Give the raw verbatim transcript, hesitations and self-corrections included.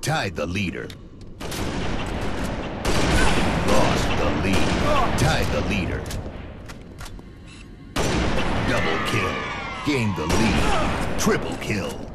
Tied the leader. Lost the lead. Tied the leader. Double kill. Gained the lead. Triple kill.